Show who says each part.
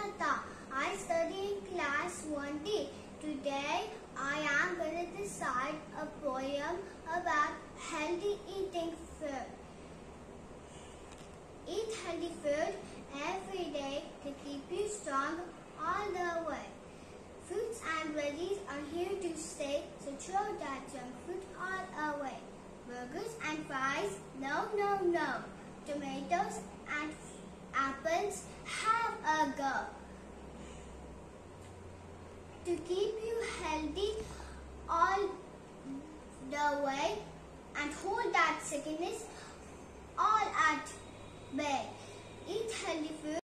Speaker 1: Lata. I study in class 1D. Today I am going to recite a poem about healthy eating food. Eat healthy food every day to keep you strong all the way. Fruits and veggies are here to stay, so throw that junk food all away. Burgers and fries, no, no, no. Tomatoes and apples, have a go. To keep you healthy all the way and hold that sickness all at bay. Eat healthy food.